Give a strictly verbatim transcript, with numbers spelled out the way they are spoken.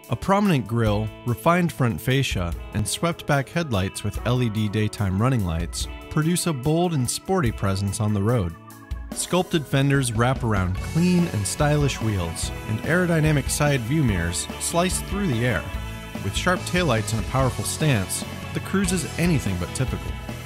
A prominent grille, refined front fascia, and swept-back headlights with L E D daytime running lights produce a bold and sporty presence on the road. Sculpted fenders wrap around clean and stylish wheels, and aerodynamic side view mirrors slice through the air. With sharp taillights and a powerful stance, the Cruze is anything but typical.